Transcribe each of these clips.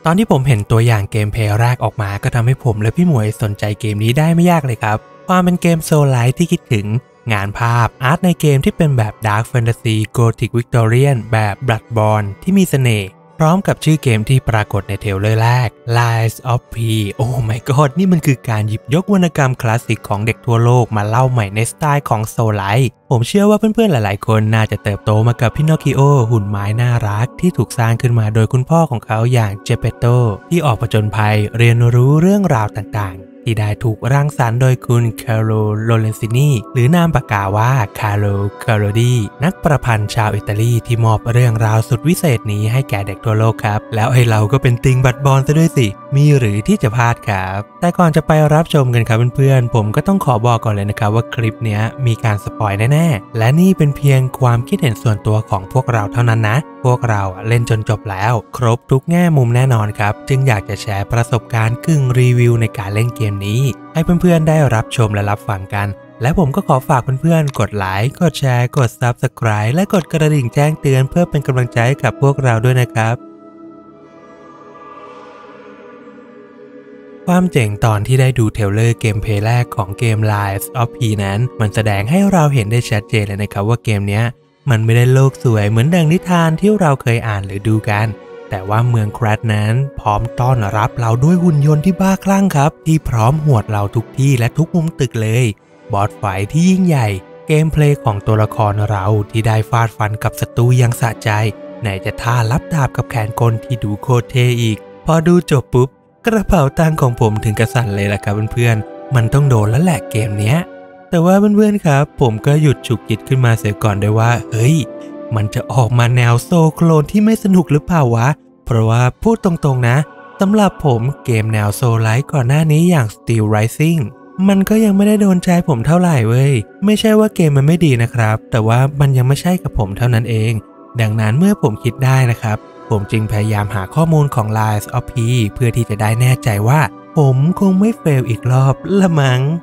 ตอนที่ผมเห็นตัวอย่างเกมเพลย์แรกออกมาก็ทำให้ผมและพี่หมวยสนใจเกมนี้ได้ไม่ยากเลยครับความเป็นเกมโซลไลท์ที่คิดถึงงานภาพอาร์ตในเกมที่เป็นแบบดาร์กแฟนตาซีโกธิกวิกตอเรียนแบบ Bloodborne ที่มีเสน่ห์พร้อมกับชื่อเกมที่ปรากฏในเทรลเลอร์แรก Lies of P โอ้ my god นี่มันคือการหยิบยกวรรณกรรมคลาสสิกของเด็กทั่วโลกมาเล่าใหม่ในสไตล์ของโซลไลท์ผมเชื่อว่าเพื่อนๆหลายๆคนน่าจะเติบโตมากับพินอคคิโอหุ่นไม้น่ารักที่ถูกสร้างขึ้นมาโดยคุณพ่อของเขาอย่างเจเปโตที่ออกผจญภัยเรียนรู้เรื่องราวต่างๆที่ได้ถูกรังสรรค์โดยคุณคาร์โล โลเรนซินีหรือนามปากกาว่าคาร์โล คาร์โรดีนักประพันธ์ชาวอิตาลีที่มอบเรื่องราวสุดวิเศษนี้ให้แก่เด็กทั่วโลกครับแล้วไอ้เราก็เป็นติงบัดบอลซะด้วยสิมีหรือที่จะพลาดครับแต่ก่อนจะไปรับชมกันครับเพื่อนๆผมก็ต้องขอบอกก่อนเลยนะครับว่าคลิปนี้มีการสปอยแน่ๆและนี่เป็นเพียงความคิดเห็นส่วนตัวของพวกเราเท่านั้นนะพวกเราเล่นจนจบแล้วครบทุกแง่มุมแน่นอนครับจึงอยากจะแชร์ประสบการณ์กึ่งรีวิวในการเล่นเกมนี้ให้เพื่อนๆได้รับชมและรับฟังกันและผมก็ขอฝากเพื่อนๆกดไลค์กดแชร์กด Subscribe และกดกระดิ่งแจ้งเตือนเพื่อเป็นกำลังใจให้กับพวกเราด้วยนะครับความเจ๋งตอนที่ได้ดูเทรลเลอร์เกมเพลย์แรกของเกม Lies of P นั้นมันแสดงให้เราเห็นได้ชัดเจนเลยนะครับว่าเกมเนี้ยมันไม่ได้โลกสวยเหมือนดังนิทานที่เราเคยอ่านหรือดูกันแต่ว่าเมืองแครดนั้นพร้อมต้อนรับเราด้วยหุ่นยนต์ที่บ้าคลั่งครับที่พร้อมหวดเราทุกที่และทุกมุมตึกเลยบอสไฟท์ที่ยิ่งใหญ่เกมเพลย์ของตัวละครเราที่ได้ฟาดฟันกับศัตรูอย่างสะใจไหนจะท่ารับดาบกับแขนกลที่ดูโคตรเท่อีกพอดูจบปุ๊บกระเป๋าตังค์ของผมถึงกระสั่นเลยล่ะครับเพื่อนๆมันต้องโดนแล้วแหละเกมเนี้ยแต่ว่าเพื่อนๆครับผมก็หยุดฉุกคิดขึ้นมาเสียก่อนด้วยว่าเฮ้ยมันจะออกมาแนวโซโคลนที่ไม่สนุกหรือเปล่าวะเพราะว่าพูดตรงๆนะสำหรับผมเกมแนวโซลไลท์ก่อนหน้านี้อย่าง Steel Rising มันก็ยังไม่ได้โดนใจผมเท่าไหร่เว้ยไม่ใช่ว่าเกมมันไม่ดีนะครับแต่ว่ามันยังไม่ใช่กับผมเท่านั้นเองดังนั้นเมื่อผมคิดได้นะครับผมจึงพยายามหาข้อมูลของ Lies of P เพื่อที่จะได้แน่ใจว่าผมคงไม่เฟลอีกรอบละมั้ง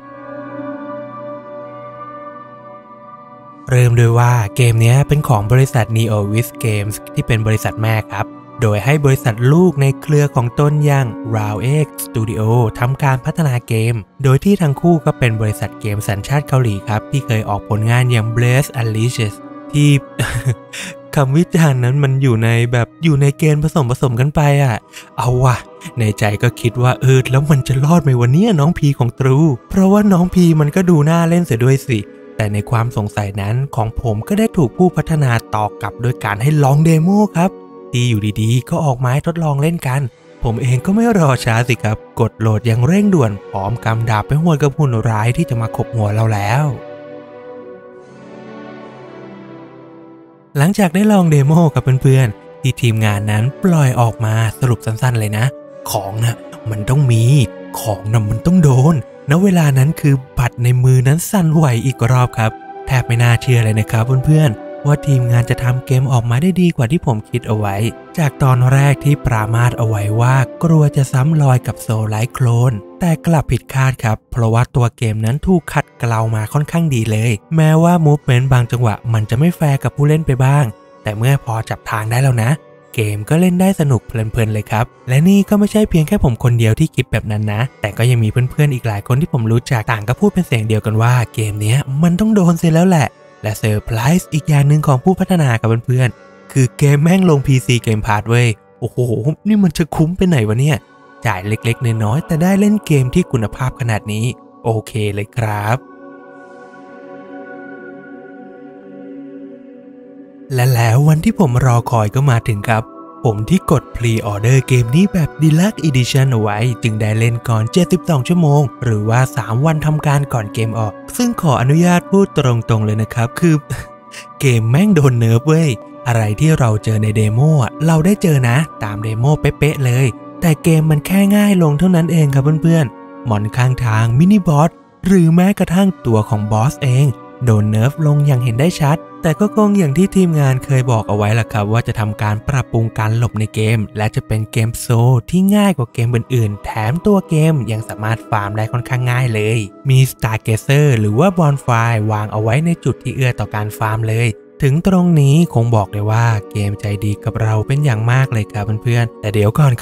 เริ่มโดยว่าเกมนี้เป็นของบริษัท Neowiz Games ที่เป็นบริษัทแม่ครับโดยให้บริษัทลูกในเครือของตนอย่าง Raox Studio ทำการพัฒนาเกมโดยที่ทั้งคู่ก็เป็นบริษัทเกมสัญชาติเกาหลีครับที่เคยออกผลงานอย่าง Blaze Unleashed ที่ คำวิจารณ์นั้นมันอยู่ในเกณฑ์ผสมกันไปอ่ะเอาว่ะในใจก็คิดว่าแล้วมันจะรอดไหมวันนี้น้องพีของตรูเพราะว่าน้องพีมันก็ดูน่าเล่นเสียด้วยสิแต่ในความสงสัยนั้นของผมก็ได้ถูกผู้พัฒนาตอบกลับโดยการให้ลองเดโมครับที่อยู่ดีๆก็ออกมาให้ทดลองเล่นกันผมเองก็ไม่รอช้าสิครับกดโหลดอย่างเร่งด่วนพร้อมกำดาบไปหวดกับหุ่นร้ายที่จะมาขบหัวเราแล้วหลังจากได้ลองเดโมกับเพื่อนๆที่ทีมงานนั้นปล่อยออกมาสรุปสั้นๆเลยนะของนะมันต้องมีของนะมันต้องโดนณเวลานั้นคือบัตรในมือนั้นสั่นไหวอีกรอบครับแทบไม่น่าเชื่อเลยนะครับเพื่อนๆว่าทีมงานจะทำเกมออกมาได้ดีกว่าที่ผมคิดเอาไว้จากตอนแรกที่ปรามาสเอาไว้ว่ากลัวจะซ้ำรอยกับโซลไลท์โคลนแต่กลับผิดคาดครับเพราะว่าตัวเกมนั้นถูกขัดเกลามาค่อนข้างดีเลยแม้ว่ามูฟเมนต์บางจังหวะมันจะไม่แฟร์กับผู้เล่นไปบ้างแต่เมื่อพอจับทางได้แล้วนะเกมก็เล่นได้สนุกเพลินๆเลยครับและนี่ก็ไม่ใช่เพียงแค่ผมคนเดียวที่คิดแบบนั้นนะแต่ก็ยังมีเพื่อนๆอีกหลายคนที่ผมรู้จักต่างก็พูดเป็นเสียงเดียวกันว่าเกมนี้มันต้องโดนเสียแล้วแหละและเซอร์ไพรส์อีกอย่างหนึ่งของผู้พัฒนากับเพื่อนๆคือเกมแม่งลง PC เกมพาสเว้ยโอ้โหนี่มันจะคุ้มไปไหนวะเนี่ยจ่ายเล็กๆน้อยๆแต่ได้เล่นเกมที่คุณภาพขนาดนี้โอเคเลยครับและแล้ววันที่ผมรอคอยก็มาถึงครับผมที่กดพรีออเดอร์เกมนี้แบบ Deluxe Edition เอาไว้จึงได้เล่นก่อน72ชั่วโมงหรือว่า3วันทำการก่อนเกมออกซึ่งขออนุญาตพูดตรงๆเลยนะครับคือ เกมแม่งโดนเนิร์ฟเว้ยอะไรที่เราเจอในเดโมเราได้เจอนะตามเดโมเป๊ะๆเลยแต่เกมมันแค่ง่ายลงเท่านั้นเองครับเพื่อนๆมอนข้างทางมินิบอสหรือแม้กระทั่งตัวของบอสเองโดนเนิร์ฟลงอย่างเห็นได้ชัดแต่ก็คงอย่างที่ทีมงานเคยบอกเอาไว้ล่ะครับว่าจะทำการปรับปรุงการหลบในเกมและจะเป็นเกมโซที่ง่ายกว่าเกมอื่นๆแถมตัวเกมยังสามารถฟาร์มได้ค่อนข้างง่ายเลยมี Stargazer หรือว่าบอนไฟวางเอาไว้ในจุดที่เอื้อต่อการฟาร์มเลยถึงตรงนี้คงบอกเลยว่าเกมใจดีกับเราเป็นอย่างมากเลยครับเพื่อนๆแต่เดี๋ยวก่อนครับ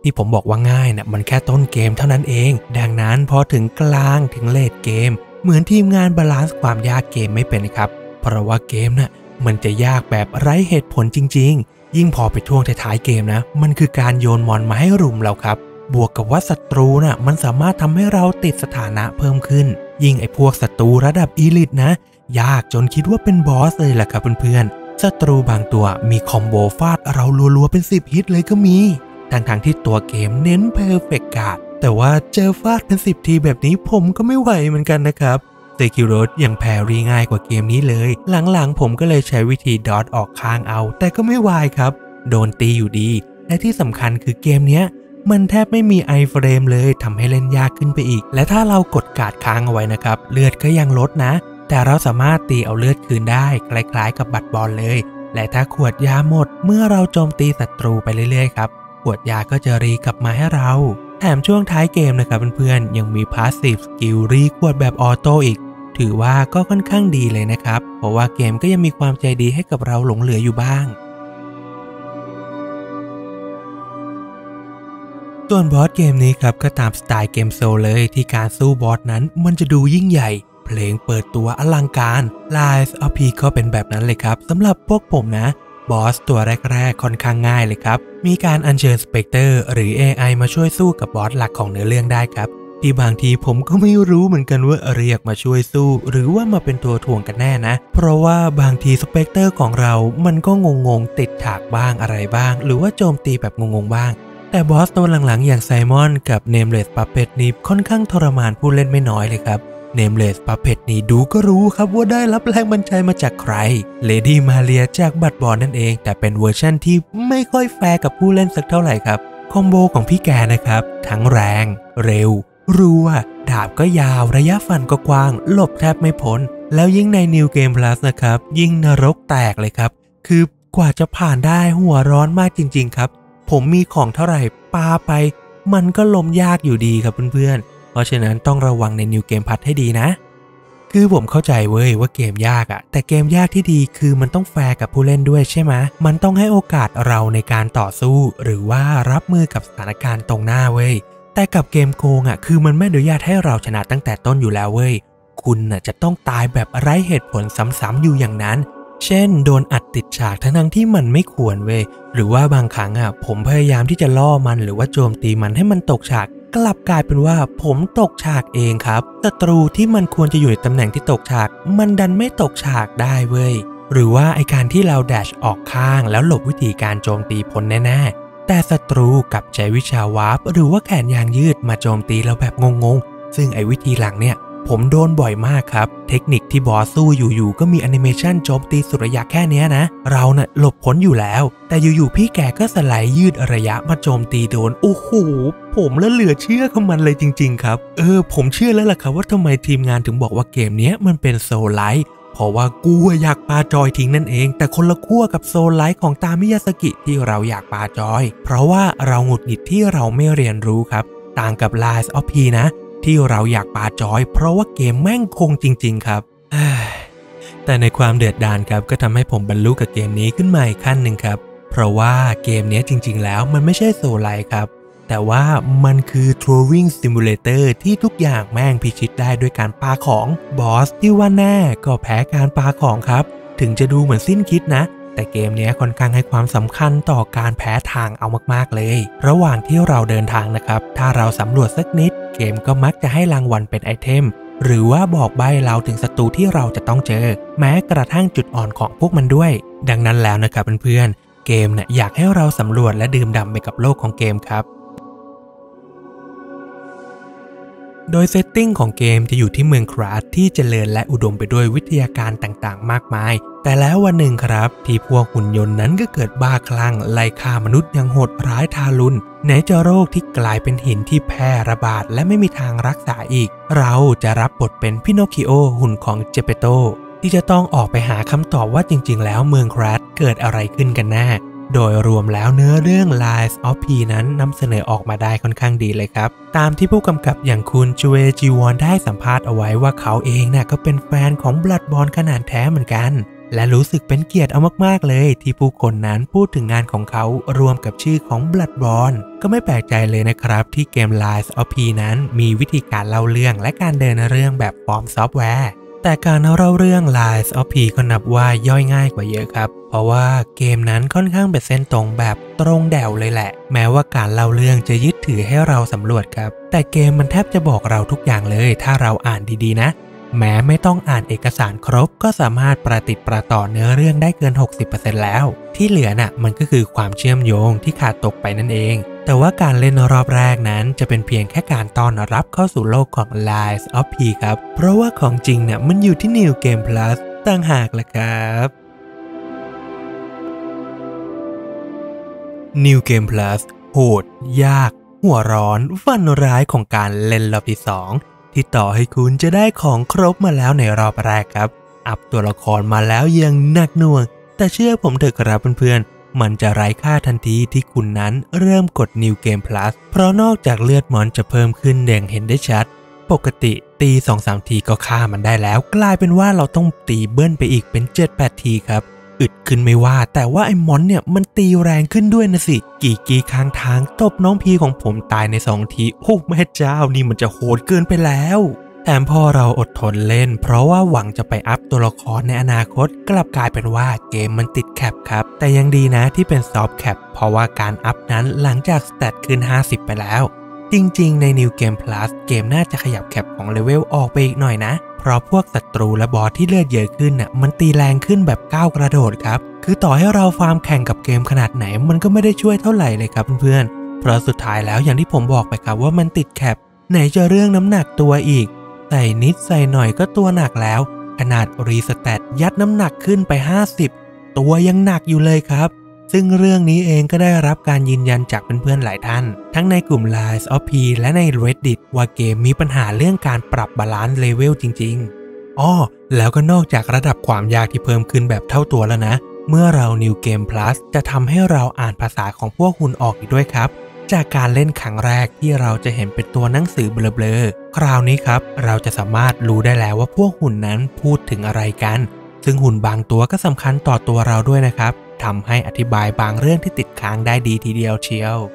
ที่ผมบอกว่าง่ายนะมันแค่ต้นเกมเท่านั้นเองดังนั้นพอถึงกลางถึงเลทเกมเหมือนทีมงานบาลานซ์ความยากเกมไม่เป็นครับเพราะว่าเกมน่ะมันจะยากแบบไร้เหตุผลจริงๆยิ่งพอไปช่วงท้ายๆเกมนะมันคือการโยนมอนมาให้รุมเราครับบวกกับว่าศัตรูน่ะมันสามารถทำให้เราติดสถานะเพิ่มขึ้นยิ่งไอ้พวกศัตรูระดับอีลิทนะยากจนคิดว่าเป็นบอสเลยแหละครับเพื่อนๆศัตรูบางตัวมีคอมโบฟาดเรารัวๆเป็น10ฮิตเลยก็มีทั้งที่ตัวเกมเน้นเพอร์เฟกต์การ์ดแต่ว่าเจอฟาดเป็น10ทีแบบนี้ผมก็ไม่ไหวเหมือนกันนะครับเซคิโรสยังแพรี่ง่ายกว่าเกมนี้เลยหลังๆผมก็เลยใช้วิธีดอทออกข้างเอาแต่ก็ไม่ไหวครับโดนตีอยู่ดีและที่สำคัญคือเกมเนี้ยมันแทบไม่มีไอเฟรมเลยทำให้เล่นยากขึ้นไปอีกและถ้าเรากดการ์ดค้างเอาไว้นะครับเลือดก็ยังลดนะแต่เราสามารถตีเอาเลือดคืนได้คล้ายๆกับบัตรบอลเลยและถ้าขวดยาหมดเมื่อเราโจมตีศัตรูไปเรื่อยๆครับขวดยาก็จะรีกลับมาให้เราแถมช่วงท้ายเกมนะครับเพื่อนๆยังมีพาสซีฟสกิลรีขวดแบบออโต้อีกถือว่าก็ค่อนข้างดีเลยนะครับเพราะว่าเกมก็ยังมีความใจดีให้กับเราหลงเหลืออยู่บ้างส่วนบอสเกมนี้ครับก็ตามสไตล์เกมโซลเลยที่การสู้บอสนั้นมันจะดูยิ่งใหญ่เพลงเปิดตัวอลังการ Lies of P ก็เป็นแบบนั้นเลยครับสำหรับพวกผมนะบอสตัวแรกๆค่อนข้างง่ายเลยครับมีการอัญเชิญสเปกเตอร์หรือ AI มาช่วยสู้กับบอสหลักของเนื้อเรื่องได้ครับที่บางทีผมก็ไม่รู้เหมือนกันว่าเรียกมาช่วยสู้หรือว่ามาเป็นตัวถ่วงกันแน่นะเพราะว่าบางทีสเปกเตอร์ของเรามันก็งงๆติดฉากบ้างอะไรบ้างหรือว่าโจมตีแบบงงๆบ้างแต่บอสตัวหลังๆอย่างไซมอนกับ Nameless Puppet นี่ค่อนข้างทรมานผู้เล่นไม่น้อยเลยครับ Nameless Puppet นี่ดูก็รู้ครับว่าได้รับแรงบันดาลใจมาจากใคร Lady Maria จากบัตรบอลนั่นเองแต่เป็นเวอร์ชั่นที่ไม่ค่อยแฟร์กับผู้เล่นสักเท่าไหร่ครับคอมโบของพี่แกนะครับทั้งแรงเร็วรัวดาบก็ยาวระยะฟันก็กว้างหลบแทบไม่พ้นแล้วยิ่งใน New Game Plus นะครับยิ่งนรกแตกเลยครับคือกว่าจะผ่านได้หัวร้อนมากจริงๆครับผมมีของเท่าไหร่ปาไปมันก็ล้มยากอยู่ดีครับเพื่อนๆเพราะฉะนั้นต้องระวังใน New Game Plus ให้ดีนะคือผมเข้าใจเว้ยว่าเกมยากอะแต่เกมยากที่ดีคือมันต้องแฟร์กับผู้เล่นด้วยใช่ไหมมันต้องให้โอกาสเราในการต่อสู้หรือว่ารับมือกับสถานการณ์ตรงหน้าเว้ยแต่กับเกมโกงอะคือมันไม่อนุญาตให้เราชนะตั้งแต่ต้นอยู่แล้วเว้ยคุณน่ะจะต้องตายแบบไร้เหตุผลซ้ำๆอยู่อย่างนั้นเช่นโดนอัดติดฉากทั้งที่มันไม่ควรเว้ยหรือว่าบางครั้งอ่ะผมพยายามที่จะล่อมันหรือว่าโจมตีมันให้มันตกฉากกลับกลายเป็นว่าผมตกฉากเองครับศัตรูที่มันควรจะอยู่ในตำแหน่งที่ตกฉากมันดันไม่ตกฉากได้เว้ยหรือว่าไอการที่เราแดชออกข้างแล้วหลบวิธีการโจมตีพ้นแน่ๆแต่ศัตรูกลับใช้วิชาวาร์ปหรือว่าแขนยางยืดมาโจมตีเราแบบงงๆซึ่งไอวิธีหลังเนี่ยผมโดนบ่อยมากครับเทคนิคที่บอสสู้อยู่ๆก็มีแอนิเมชันโจมตีสุดระยะแค่นี้นะเราน่ะหลบพ้นอยู่แล้วแต่อยู่ๆพี่แกก็สไลด์ยืดระยะมาโจมตีโดนโอ้โหผมละเหลือเชื่อกับมันเลยจริงๆครับผมเชื่อแล้วล่ะครับว่าทำไมทีมงานถึงบอกว่าเกมนี้มันเป็นโซลไลท์เพราะว่ากูอยากปาจอยทิ้งนั่นเองแต่คนละขั้วกับโซลไลท์ของตามิยาสกิที่เราอยากปาจอยเพราะว่าเราหงุดหงิดที่เราไม่เรียนรู้ครับต่างกับ Lies of P นะที่เราอยากปาจอยเพราะว่าเกมแม่งคงจริงๆครับแต่ในความเดือดดาลครับก็ทำให้ผมบรรลุกับเกมนี้ขึ้นมาอีกขั้นหนึ่งครับเพราะว่าเกมนี้จริงๆแล้วมันไม่ใช่โซลไลท์ครับแต่ว่ามันคือ Throwing Simulator ที่ทุกอย่างแม่งพิชิตได้ด้วยการปาของบอสที่ว่าแน่ก็แพ้การปาของครับถึงจะดูเหมือนสิ้นคิดนะแต่เกมนี้ค่อนข้างให้ความสำคัญต่อการแพ้ทางเอามากๆเลยระหว่างที่เราเดินทางนะครับถ้าเราสำรวจสักนิดเกมก็มักจะให้รางวัลเป็นไอเทมหรือว่าบอกใบ้เราถึงศัตรูที่เราจะต้องเจอแม้กระทั่งจุดอ่อนของพวกมันด้วยดังนั้นแล้วนะครับเพื่อนๆเกมน่ะอยากให้เราสำรวจและดื่มด่ำไปกับโลกของเกมครับโดยเซตติ้งของเกมจะอยู่ที่เมืองคราสที่เจริญและอุดมไปด้วยวิทยาการต่างๆมากมายแต่แล้ววันหนึ่งครับที่พวกหุ่นยนต์นั้นก็เกิดบ้าคลั่งไล่ฆ่ามนุษย์อย่างโหดร้ายทารุณไหนจะโรคที่กลายเป็นหินที่แพร่ระบาดและไม่มีทางรักษาอีกเราจะรับบทเป็นพิโนคิโอหุ่นของเจเปโตที่จะต้องออกไปหาคำตอบว่าจริงๆแล้วเมืองคราสเกิดอะไรขึ้นกันแน่โดยรวมแล้วเนื้อเรื่อง Lies of P นั้นนำเสนอออกมาได้ค่อนข้างดีเลยครับตามที่ผู้กำกับอย่างคุณจูเจีวอนได้สัมภาษณ์เอาไว้ว่าเขาเองน่ะก็เป็นแฟนของ Bloodborne ขนาดแท้เหมือนกันและรู้สึกเป็นเกียรติเอามากๆเลยที่ผู้คนนั้นพูดถึงงานของเขารวมกับชื่อของ Bloodborne ก็ไม่แปลกใจเลยนะครับที่เกม Lies of P นั้นมีวิธีการเล่าเรื่องและการเดินเรื่องแบบฟอร์มซอฟต์แวร์แต่การเล่าเรื่อง Lies of P ก็นับว่าย่อยง่ายกว่าเยอะครับเพราะว่าเกมนั้นค่อนข้างเป็นเส้นตรงแบบตรงแดวเลยแหละแม้ว่าการเล่าเรื่องจะยึดถือให้เราสำรวจครับแต่เกมมันแทบจะบอกเราทุกอย่างเลยถ้าเราอ่านดีๆนะแม้ไม่ต้องอ่านเอกสารครบก็สามารถประติดประต่อเนื้อเรื่องได้เกิน 60% แล้วที่เหลือน่ะมันก็คือความเชื่อมโยงที่ขาดตกไปนั่นเองแต่ว่าการเล่นรอบแรกนั้นจะเป็นเพียงแค่การต้อนรับเข้าสู่โลกของ Lies of P ครับเพราะว่าของจริงเนี่ยมันอยู่ที่ New Game Plus ต่างหากล่ะครับ New Game Plus โหดยากหัวร้อนฟันร้ายของการเล่นรอบที่2ที่ต่อให้คุณจะได้ของครบมาแล้วในรอบแรกครับอัพตัวละครมาแล้วยังหนักหน่วงแต่เชื่อผมเถอะครับเพื่อนๆมันจะไร้ค่าทันทีที่คุณนั้นเริ่มกด New Game Plus เพราะนอกจากเลือดมอนจะเพิ่มขึ้นอย่างเห็นได้ชัดปกติตี 2-3 ทีก็ฆ่ามันได้แล้วกลายเป็นว่าเราต้องตีเบิ้ลไปอีกเป็น 7-8 ทีครับอึดขึ้นไม่ว่าแต่ว่าไอ้มอนเนี่ยมันตีแรงขึ้นด้วยนะสิกี่ข้างทางตบน้องพีของผมตายใน2ทีโอ้แม่เจ้านี่มันจะโหดเกินไปแล้วแถมพอเราอดทนเล่นเพราะว่าหวังจะไปอัพตัวละครในอนาคตกลับกลายเป็นว่าเกมมันติดแคปครับแต่ยังดีนะที่เป็นซอฟต์แคปเพราะว่าการอัพนั้นหลังจากสเตตขึ้น50ไปแล้วจริงๆใน New Game Plus เกมน่าจะขยับแคปของเลเวลออกไปอีกหน่อยนะเพราะพวกศัตรูและบอสที่เลือดเยอะขึ้นน่ะมันตีแรงขึ้นแบบก้าวกระโดดครับคือต่อให้เราฟาร์มแข่งกับเกมขนาดไหนมันก็ไม่ได้ช่วยเท่าไหร่เลยครับเพื่อนๆเพราะสุดท้ายแล้วอย่างที่ผมบอกไปครับว่ามันติดแคปไหนจะเรื่องน้ำหนักตัวอีกใส่นิดใส่หน่อยก็ตัวหนักแล้วขนาดรีสแตทยัดน้ำหนักขึ้นไป50ตัวยังหนักอยู่เลยครับซึ่งเรื่องนี้เองก็ได้รับการยืนยันจากเพื่อนๆหลายท่านทั้งในกลุ่ม Lies of P และใน Reddit ว่าเกมมีปัญหาเรื่องการปรับบาลานซ์เลเวลจริงๆแล้วก็นอกจากระดับความยากที่เพิ่มขึ้นแบบเท่าตัวแล้วนะเมื่อเรา New Game Plus จะทำให้เราอ่านภาษาของพวกหุ่นออกอีกด้วยครับจากการเล่นครั้งแรกที่เราจะเห็นเป็นตัวหนังสือเบลอๆคราวนี้ครับเราจะสามารถรู้ได้แล้วว่าพวกหุ่นนั้นพูดถึงอะไรกันซึ่งหุ่นบางตัวก็สำคัญต่อตัวเราด้วยนะครับทำให้อธิบายบางเรื่องที่ติดค้างได้ดีทีเดียวเชียว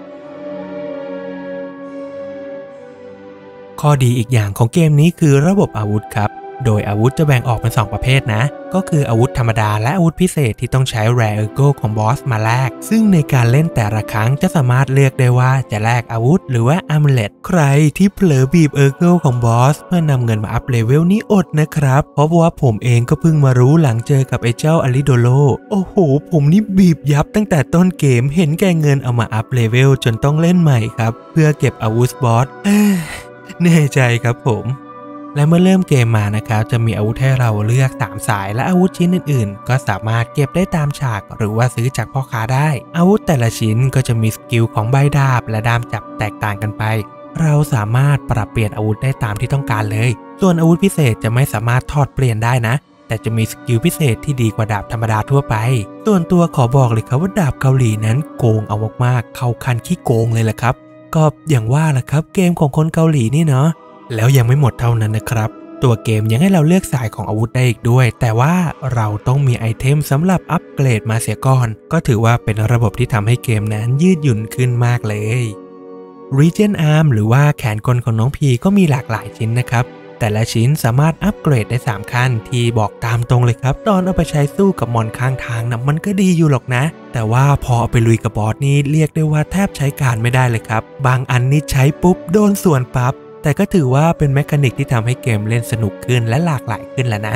ข้อดีอีกอย่างของเกมนี้คือระบบอาวุธครับโดยอาวุธจะแบ่งออกเป็น2ประเภทนะก็คืออาวุธธรรมดาและอาวุธพิเศษที่ต้องใช้ Rare Ego ของบอสมาแลกซึ่งในการเล่นแต่ละครั้งจะสามารถเลือกได้ว่าจะแลกอาวุธหรือว่า Amulet ใครที่เผลอบีบ Ego ของบอสเพื่อนำเงินมาอัพเลเวลนี้อดนะครับเพราะว่าผมเองก็เพิ่งมารู้หลังเจอกับไอ้เจ้าอาริโดโลโอ้โหผมนี่บีบยับตั้งแต่ต้นเกมเห็นแก่เงินเอามาอัพเลเวลจนต้องเล่นใหม่ครับเพื่อเก็บอาวุธบอสเหนื่อยใจครับผมและเมื่อเริ่มเกมมานะครับจะมีอาวุธให้เราเลือก3สายและอาวุธชิ้นอื่นๆก็สามารถเก็บได้ตามฉากหรือว่าซื้อจากพ่อค้าได้อาวุธแต่ละชิ้นก็จะมีสกิลของใบดาบและด้ามจับแตกต่างกันไปเราสามารถปรับเปลี่ยนอาวุธได้ตามที่ต้องการเลยส่วนอาวุธพิเศษจะไม่สามารถถอดเปลี่ยนได้นะแต่จะมีสกิลพิเศษที่ดีกว่าดาบธรรมดาทั่วไปส่วนตัวขอบอกเลยครับว่าดาบเกาหลีนั้นโกงเอามากๆเข้าคันขี้โกงเลยแหละครับก็อย่างว่าแหละครับเกมของคนเกาหลีนี่เนาะแล้วยังไม่หมดเท่านั้นนะครับตัวเกมยังให้เราเลือกสายของอาวุธได้อีกด้วยแต่ว่าเราต้องมีไอเทมสำหรับอัปเกรดมาเสียก่อนก็ถือว่าเป็นระบบที่ทำให้เกมนั้นยืดหยุ่นขึ้นมากเลย Regen Arm หรือว่าแขนกลของน้องพีก็มีหลากหลายชิ้นนะครับแต่ละชิ้นสามารถอัปเกรดได้3ขั้นที่บอกตามตรงเลยครับตอนเอาไปใช้สู้กับมอนข้างทางนะมันก็ดีอยู่หรอกนะแต่ว่าพอเอาไปลุยกับบอสนี่เรียกได้ว่าแทบใช้การไม่ได้เลยครับบางอันนี่ใช้ปุ๊บโดนส่วนปั๊บแต่ก็ถือว่าเป็นแมคานิกที่ทำให้เกมเล่นสนุกขึ้นและหลากหลายขึ้นแล้วนะ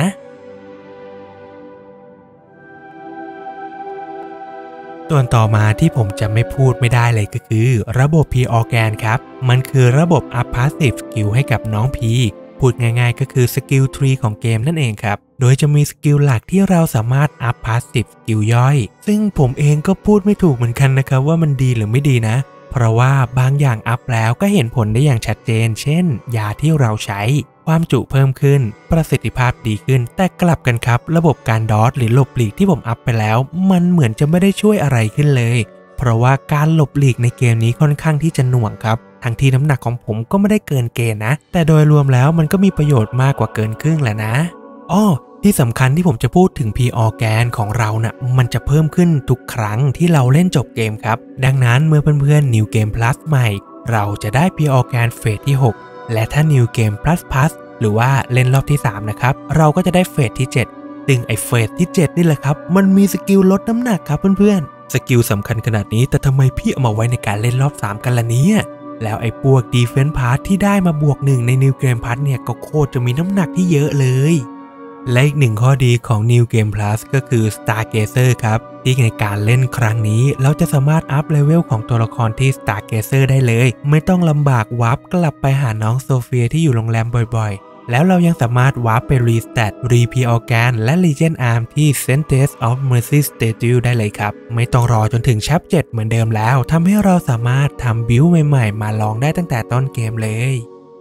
ส่วนต่อมาที่ผมจะไม่พูดไม่ได้เลยก็คือระบบ P-Organ ครับมันคือระบบอัพพาสซีฟสกิลให้กับน้องพีพูดง่ายๆก็คือสกิลทรีของเกมนั่นเองครับโดยจะมีสกิลหลักที่เราสามารถอัพพาสซีฟสกิลย่อยซึ่งผมเองก็พูดไม่ถูกเหมือนกันนะครับว่ามันดีหรือไม่ดีนะเพราะว่าบางอย่างอัพแล้วก็เห็นผลได้อย่างชัดเจนเช่นยาที่เราใช้ความจุเพิ่มขึ้นประสิทธิภาพดีขึ้นแต่กลับกันครับระบบการดอดหรือหลบหลีกที่ผมอัพไปแล้วมันเหมือนจะไม่ได้ช่วยอะไรขึ้นเลยเพราะว่าการหลบหลีกในเกมนี้ค่อนข้างที่จะหน่วงครับทั้งที่น้ำหนักของผมก็ไม่ได้เกินเกณฑ์นะแต่โดยรวมแล้วมันก็มีประโยชน์มากกว่าเกินครึ่งแหละนะที่สำคัญที่ผมจะพูดถึง Pre-Organ ของเรานะมันจะเพิ่มขึ้นทุกครั้งที่เราเล่นจบเกมครับดังนั้นเมื่อเพื่อนๆ New Game Plus ใหม่เราจะได้ Pre-Organ เฟสที่6และถ้า New Game Plus หรือว่าเล่นรอบที่3นะครับเราก็จะได้เฟสที่7ซึ่งไอเฟสที่7นี่แหละครับมันมีสกิลลดน้ำหนักครับเพื่อนๆสกิลสำคัญขนาดนี้แต่ทำไมพี่เอามาไว้ในการเล่นรอบ3กันล่ะเนี่ยแล้วไอ้พวก Defense Pass ที่ได้มาบวก1ใน New Game Plus เนี่ยก็โคตรจะมีน้ำหนักที่เยอะเลยและอีกหนึ่งข้อดีของ New Game Plus ก็คือ Stargazer ครับที่ในการเล่นครั้งนี้เราจะสามารถอัพเลเวลของตัวละครที่ Stargazer ได้เลยไม่ต้องลำบากวาร์ปกลับไปหาน้องโซเฟียที่อยู่โรงแรมบ่อยๆแล้วเรายังสามารถวาร์ปไปรีสแตทรีพีออร์แกนและ Legion Arm ที่ Centers of Mercy Statue ได้เลยครับไม่ต้องรอจนถึงแชป7เหมือนเดิมแล้วทำให้เราสามารถทำบิลด์ใหม่ๆมาลองได้ตั้งแต่ต้นเกมเลย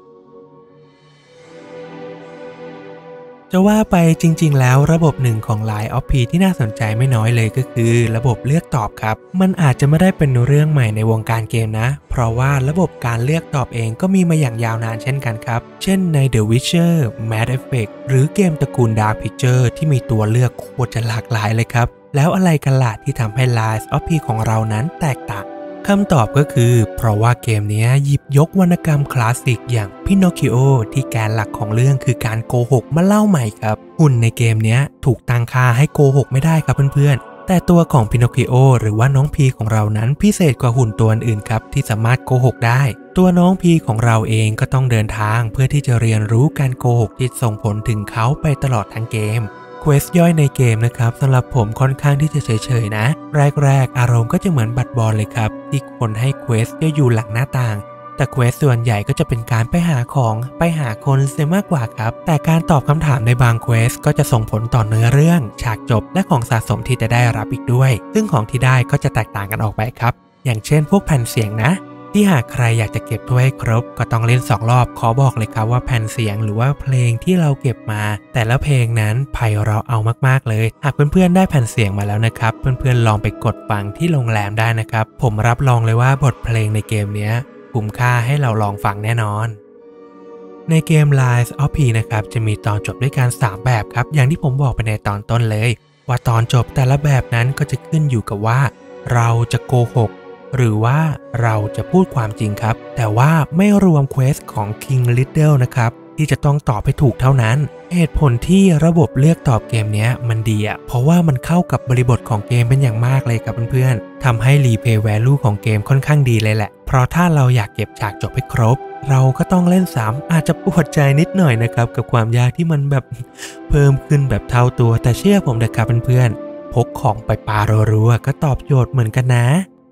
จะว่าไปจริงๆแล้วระบบหนึ่งของ Line of P ที่น่าสนใจไม่น้อยเลยก็คือระบบเลือกตอบครับมันอาจจะไม่ได้เป็นเรื่องใหม่ในวงการเกมนะเพราะว่าระบบการเลือกตอบเองก็มีมาอย่างยาวนานเช่นกันครับเช่นใน The Witcher Mass Effect หรือเกมตระกูล Dark Pictures ที่มีตัวเลือกโคตรจะหลากหลายเลยครับแล้วอะไรกันล่ะที่ทำให้ Line of P ของเรานั้นแตกต่างคำตอบก็คือเพราะว่าเกมนี้หยิบยกวรรณกรรมคลาสสิกอย่างพินอคคิโอที่แกนหลักของเรื่องคือการโกหกมาเล่าใหม่ครับหุ่นในเกมนี้ถูกตั้งค่าให้โกหกไม่ได้ครับเพื่อนๆแต่ตัวของพินอคคิโอหรือว่าน้องพีของเรานั้นพิเศษกว่าหุ่นตัวอื่นครับที่สามารถโกหกได้ตัวน้องพีของเราเองก็ต้องเดินทางเพื่อที่จะเรียนรู้การโกหกที่ส่งผลถึงเขาไปตลอดทั้งเกมเควสย่อยในเกมนะครับสำหรับผมค่อนข้างที่จะเฉยๆนะแรกๆอารมณ์ก็จะเหมือนบัตรบอลเลยครับที่คนให้เควสจะอยู่หลังหน้าต่างแต่เควสส่วนใหญ่ก็จะเป็นการไปหาของไปหาคนเสียมากกว่าครับแต่การตอบคำถามในบางเควสก็จะส่งผลต่อเนื้อเรื่องฉากจบและของสะสมที่จะได้รับอีกด้วยซึ่งของที่ได้ก็จะแตกต่างกันออกไปครับอย่างเช่นพวกแผ่นเสียงนะที่หากใครอยากจะเก็บถ้วยครบก็ต้องเล่น2รอบขอบอกเลยครับว่าแผ่นเสียงหรือว่าเพลงที่เราเก็บมาแต่ละเพลงนั้นไพเราะเอามากๆเลยหากเพื่อนๆได้แผ่นเสียงมาแล้วนะครับเพื่อนๆลองไปกดฟังที่โรงแรมได้นะครับผมรับรองเลยว่าบทเพลงในเกมนี้คุ้มค่าให้เราลองฟังแน่นอนในเกม Line of P นะครับจะมีตอนจบด้วยกัน3แบบครับอย่างที่ผมบอกไปในตอนต้นเลยว่าตอนจบแต่ละแบบนั้นก็จะขึ้นอยู่กับว่าเราจะโกหกหรือว่าเราจะพูดความจริงครับแต่ว่าไม่รวมเควสของ King Riddle นะครับที่จะต้องตอบให้ถูกเท่านั้นเหตุผลที่ระบบเลือกตอบเกมนี้มันดีเพราะว่ามันเข้ากับบริบทของเกมเป็นอย่างมากเลยครับเพื่อนๆทำให้ Replay Value ของเกมค่อนข้างดีเลยแหละเพราะถ้าเราอยากเก็บฉากจบให้ครบเราก็ต้องเล่นซ้ำอาจจะปวดใจนิดหน่อยนะครับกับความยากที่มันแบบเพิ่มขึ้นแบบเท่าตัวแต่เชื่อผมนะครับเพื่อนๆพกของไปปารัวๆก็ตอบโจทย์เหมือนกันนะ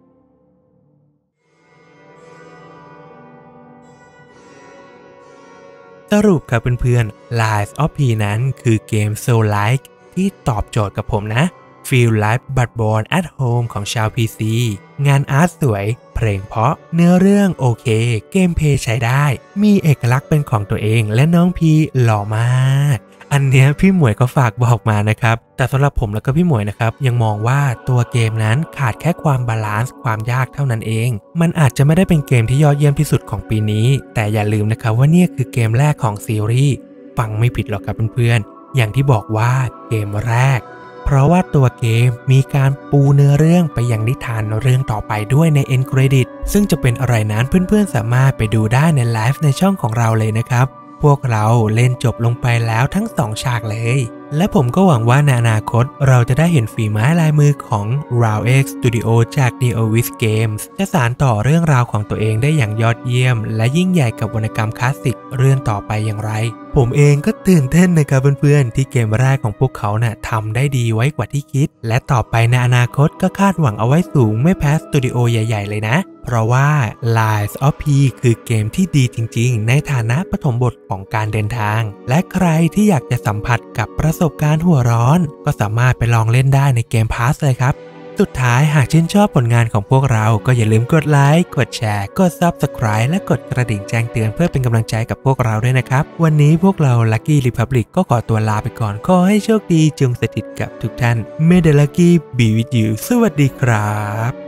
สรุปครับเพื่อนๆ Line of P นั้นคือเกม Soul-like ที่ตอบโจทย์กับผมนะ Feel like but born at home ของชาว PC งานอาร์ตสวยเพลงเพราะเนื้อเรื่องโอเคเกมเพลย์ใช้ได้มีเอกลักษณ์เป็นของตัวเองและน้องพีหล่อมากอันเนี้ยพี่หมวยก็ฝากบอกมานะครับแต่สำหรับผมแล้วก็พี่หมวยนะครับยังมองว่าตัวเกมนั้นขาดแค่ความบาลานซ์ความยากเท่านั้นเองมันอาจจะไม่ได้เป็นเกมที่ยอดเยี่ยมที่สุดของปีนี้แต่อย่าลืมนะครับว่านี่คือเกมแรกของซีรีส์ฟังไม่ผิดหรอกครับเพื่อนๆอย่างที่บอกว่าเกมแรกเพราะว่าตัวเกมมีการปูเนื้อเรื่องไปยังนิทานเรื่องต่อไปด้วยใน End Credit ซึ่งจะเป็นอะไรนั้นเพื่อนๆสามารถไปดูได้ในไลฟ์ในช่องของเราเลยนะครับพวกเราเล่นจบลงไปแล้วทั้ง2ฉากเลยและผมก็หวังว่าในอนาคตเราจะได้เห็นฝีไม้ลายมือของ RAWX Studio จาก NeoWiz Games จะสานต่อเรื่องราวของตัวเองได้อย่างยอดเยี่ยมและยิ่งใหญ่กับวรรณกรรมคลาสสิกเรื่องต่อไปอย่างไรผมเองก็ตื่นเต้นนะครับเพื่อนๆที่เกมแรกของพวกเขาทำได้ดีไว้กว่าที่คิดและต่อไปในอนาคตก็คาดหวังเอาไว้สูงไม่แพ้สตูดิโอใหญ่ๆเลยนะเพราะว่า Line of P คือเกมที่ดีจริงๆในฐานะปฐมบทของการเดินทางและใครที่อยากจะสัมผัสกับประสบการณ์หัวร้อนก็สามารถไปลองเล่นได้ในเกมพาสเลยครับสุดท้ายหากชื่นชอบผลงานของพวกเราก็อย่าลืมกดไลค์กดแชร์กด Subscribe และกดกระดิ่งแจ้งเตือนเพื่อเป็นกำลังใจกับพวกเราด้วยนะครับวันนี้พวกเรา Lucky Republic ก็ขอตัวลาไปก่อนขอให้โชคดีจงสถิตกับทุกท่าน May the Lucky be with you สวัสดีครับ